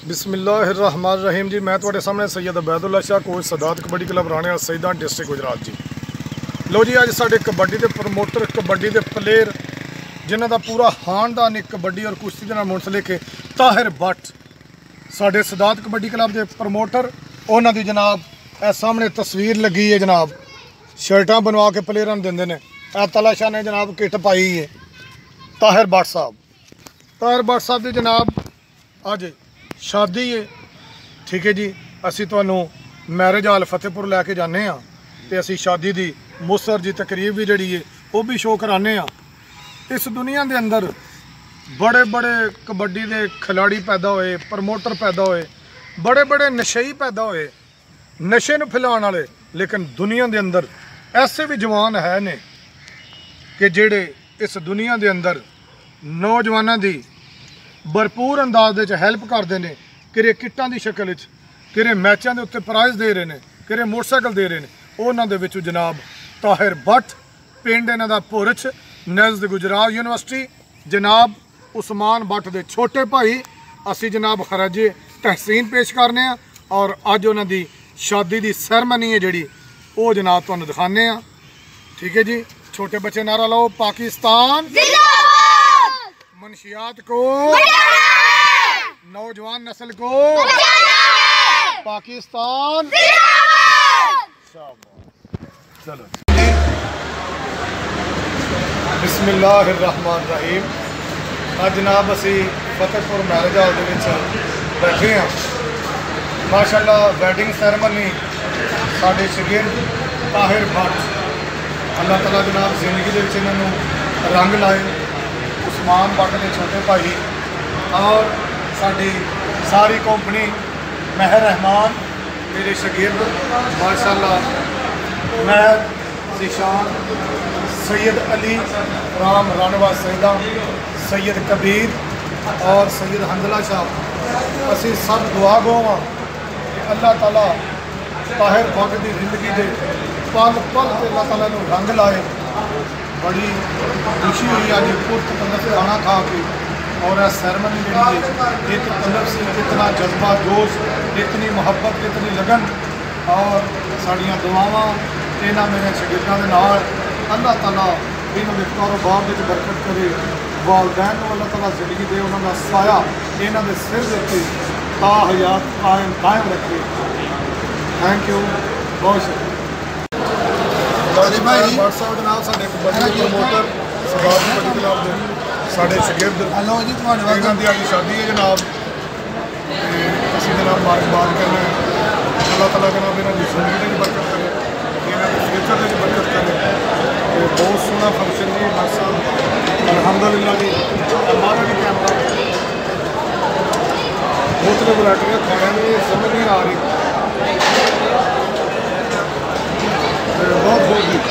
बिस्मिल्लाहिर्रहमानिर्रहीम जी। मैं तुहाडे सामने सैयद अबैदुल्ला शाह कोच सदात कबड्डी क्लब राणे सईदा डिस्ट्रिक्ट गुजरात जी। लो जी, अज साडे कबड्डी के प्रमोटर कबड्डी के प्लेयर जिन्हां दा पूरा खानदान एक कबड्डी और कुश्ती के नाल मुंसलिक है, ताहिर भट्ट साडे सदात कबड्डी क्लब के प्रमोटर। उन्हां दी जनाब ए सामने तस्वीर लगी है जनाब, शर्टां बनवा के प्लेयरां नूं दिंदे ने। तला शाह ने जनाब किट पाई है। ताहिर भट्ट साहब की जनाब अज शादी है, ठीक है जी। असी तुहानू मैरिज हाल फतेहपुर लैके जाने तो असी शादी की मुसर जी तकरीब भी जी है वह भी शो कराने। इस दुनिया के अंदर बड़े बड़े कबड्डी के खिलाड़ी पैदा होए, प्रमोटर पैदा होए, बड़े बड़े नशेई पैदा होए, नशे नूं फैलाउण वाले। लेकिन दुनिया के अंदर ऐसे भी जवान है ने कि जेड़े इस दुनिया के अंदर नौजवानों की भरपूर अंदाज हैल्प करते हैं। किरे किट्टां की शक्ल किरे मैचों के उत्ते प्राइज़ दे रहे हैं, किरे मोटरसाइकिल दे रहे हैं। उन्होंने विचों जनाब ताहिर भट्ट, पिंड इन्हां दा पुरछ नज़द गुजरात यूनिवर्सिटी, जनाब उस्मान भट्ट के छोटे भाई असी जनाब खराजे तहसीन पेश करने। और अज उन्हां दी शादी की सैरमनी है जी, वो जनाब तुहानूं दिखाने। ठीक है जी। छोटे बच्चे नारा लाओ, पाकिस्तान मनशियात को, नौजवान नस्ल को, पाकिस्तान। चलो बिस्मिल्लाहिर्रहमानिर्रहीम। आज जनाब असी फतेहपुर मैरिज हाल के बैठे हैं। माशाअल्लाह वैडिंग सैरमनी साडे शगिर्द ताहिर भट्ट, अल्लाह तआला जनाब जिंदगी के इन्हों रंग लाए। उस्मान भट्ट के छोटे भाई और साड़ी सारी कंपनी महर रहमान मेरे शगिर्द माशाअल्लाह, महर ज़ीशान, सैयद अली राम रानवा सईदा, सैयद कबीर और सैयद हंदला शाह। असी सब दुआ गो हाँ कि अल्लाह ताला ताहिर भट्ट की जिंदगी के पल पल से अल्लाह ताला नूं रंग लाए। बड़ी खुशी हुई अज पुरत तलफ खाना खा के। और यह सैरमनी जी एक तलफ से कितना जज्बा जोश, इतनी मुहब्बत, इतनी लगन और साड़ियाँ दुआवां इन्होंने मेरे शगिर्दों के नाल। अल्लाह ताला इन्होंने कारोबार में बरकत करे, वालदैन को अल्लाह ताला जिंदगी दे, उन्होंने साया इन्हों के सिर के उत्ते ताहयात कायम रखे। थैंक यू, बहुत शुक्रिया। भाई साहब जनाब साडे कबड्डी प्रमोटर सदात कबड्डी क्लब के साडे शगिर्द इन्हां दी अज शादी है जनाब। असीं जनाब मुबारकबाद करना अल्लाह ताला जनाब इन्हां दी जिंदगी में बरकत करे, इन्हां दे फ्यूचर में बरकत करे। बहुत सोहना फंक्शन जी डॉक्टर साहब, अलहमदुलिल्लाह जी। हमारा भी कैमरा बोतलें वराइटियाँ खाने में समझ नहीं आ रही। बहुत बहुत जी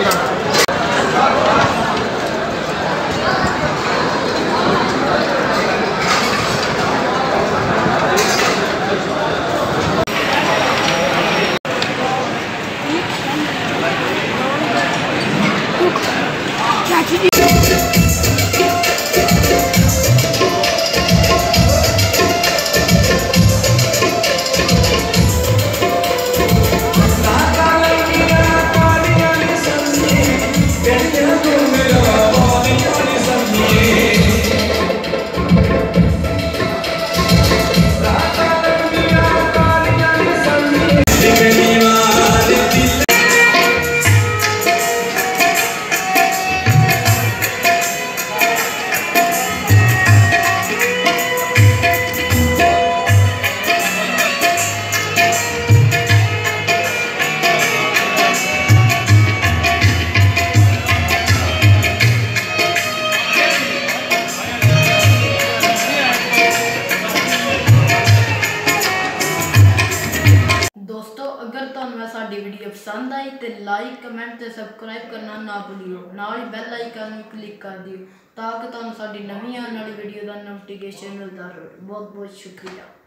वीडियो पसंद आई तो लाइक कमेंट तो सबसक्राइब करना ना भूलियो, नाल ही बैल आइकन में क्लिक कर दियो ताकि तुहानू साडी नवीं आने वाली वीडियो का नोटिफिकेशन मिलता रहे। बहुत बहुत शुक्रिया।